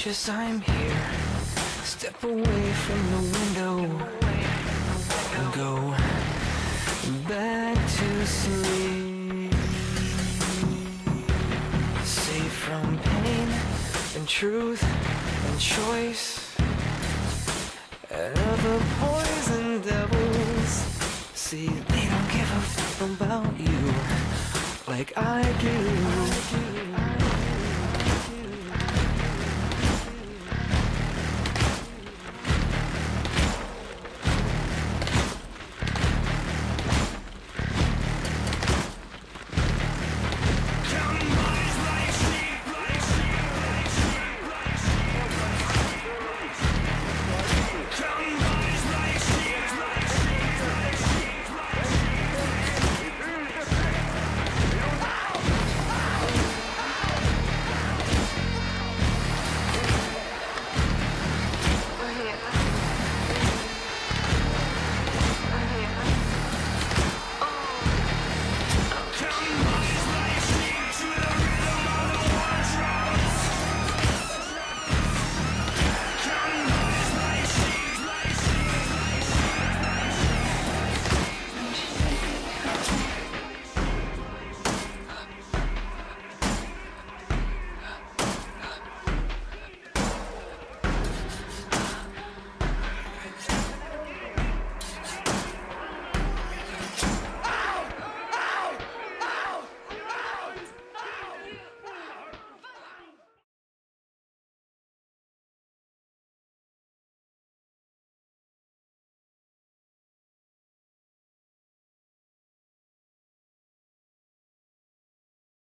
precious, I'm here. Step away from the window and go back to sleep. Safe from pain and truth and choice and other poison devils. See, they don't give a fuck about you like I do.